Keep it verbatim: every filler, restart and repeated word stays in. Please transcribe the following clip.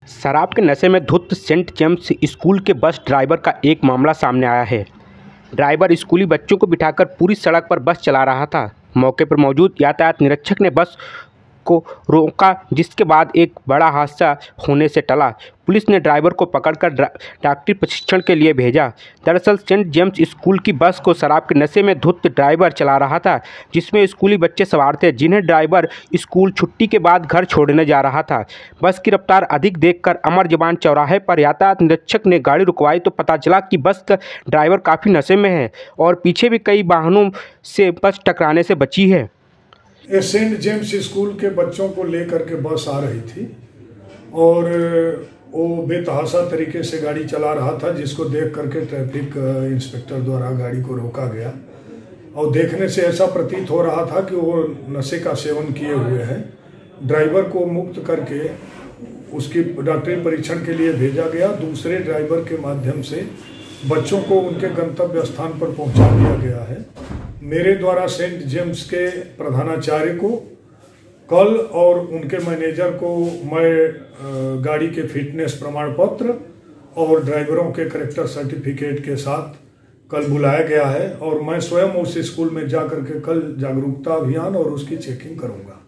शराब के नशे में धुत सेंट जेम्स स्कूल के बस ड्राइवर का एक मामला सामने आया है। ड्राइवर स्कूली बच्चों को बिठाकर पूरी सड़क पर बस चला रहा था। मौके पर मौजूद यातायात निरीक्षक ने बस को रोका, जिसके बाद एक बड़ा हादसा होने से टला। पुलिस ने ड्राइवर को पकड़कर डॉक्टरी प्रशिक्षण के लिए भेजा। दरअसल सेंट जेम्स स्कूल की बस को शराब के नशे में धुत ड्राइवर चला रहा था, जिसमें स्कूली बच्चे सवार थे, जिन्हें ड्राइवर स्कूल छुट्टी के बाद घर छोड़ने जा रहा था। बस की रफ्तार अधिक देखकर अमर जवान चौराहे पर यातायात निरीक्षक ने गाड़ी रुकवाई तो पता चला कि बस का ड्राइवर काफ़ी नशे में है और पीछे भी कई वाहनों से बस टकराने से बची है। ये सेंट जेम्स स्कूल के बच्चों को लेकर के बस आ रही थी और वो बेतहाशा तरीके से गाड़ी चला रहा था, जिसको देख करके ट्रैफिक इंस्पेक्टर द्वारा गाड़ी को रोका गया और देखने से ऐसा प्रतीत हो रहा था कि वो नशे का सेवन किए हुए हैं। ड्राइवर को मुक्त करके उसकी डॉक्टरी परीक्षण के लिए भेजा गया। दूसरे ड्राइवर के माध्यम से बच्चों को उनके गंतव्य स्थान पर पहुंचा दिया गया है। मेरे द्वारा सेंट जेम्स के प्रधानाचार्य को कल और उनके मैनेजर को मैं गाड़ी के फिटनेस प्रमाण पत्र और ड्राइवरों के करेक्टर सर्टिफिकेट के साथ कल बुलाया गया है और मैं स्वयं उस स्कूल में जाकर के कल जागरूकता अभियान और उसकी चेकिंग करूंगा।